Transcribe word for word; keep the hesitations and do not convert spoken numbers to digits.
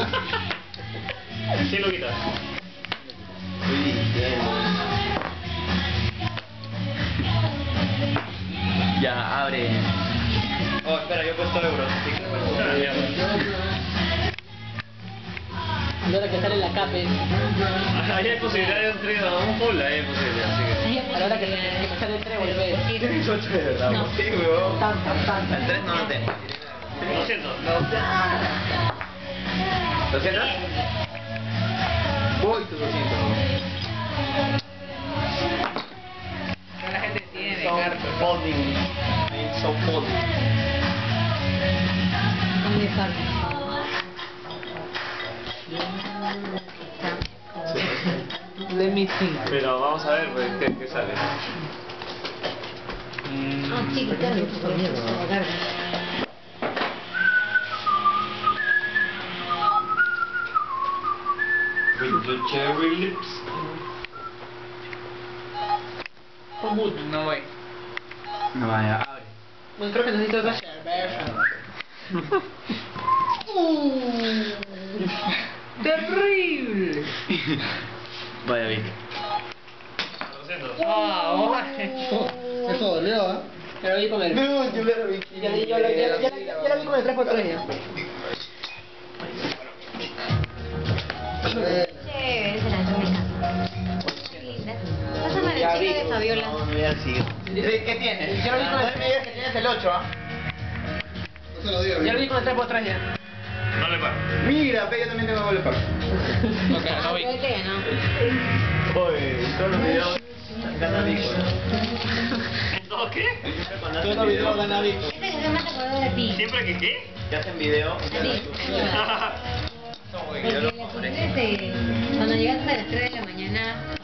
Sí, lo quitas. Ya, abre. Oh, espera, yo he puesto euros. Así que Ah, ya. Y ahora que sale la CAPE, Ahí hay posibilidad de un trío, un full, ahí hay posibilidad, así que... a la hora que, que me sale el trébol, ve. tienes ocho de verdad. No. Sí, weón. Tan, tan, tan. El tres no lo tengo. Lo siento. ¿doscientos? Voy tu doscientos. La gente tiene So cartas. folding. It's so folding. ¿Dónde están? Let me see. Pero vamos a ver, pues, ¿qué, qué sale? Ah, chico, claro, por miedo. La carga. With your cherry lips. No voy. No vaya, abre. Bueno, creo que necesito otra share version. ¡Terrible! Vaya, Vic. doscientos. ¡Ah, bueno! Eso dolió, ¿eh? Ya lo vi con el... No, yo le vi. Ya, ya, ya, ya, ya, ya lo vi con el tres por tres ya. Chévere, se la encanta. Linda. Pásame la chica de Fabiola. No, no, ya sigue. ¿Qué tienes? Ya lo vi con el- No me digas que tienes el ocho, ¿ah? No se lo digo, Ya lo vi con el tres por tres ya. No le pago. Mira, ve, yo también tengo doble pack. Ok, Ah, no voy. creo que ganó. Oye, todos los videos gana Vico. ¿En todo qué? Cuando hacen videos gana Vico. Este que se me acordó de ti. ¿Siempre que qué? Que hacen video. A ti. Porque le pusiste, cuando llegaste a las tres de la mañana,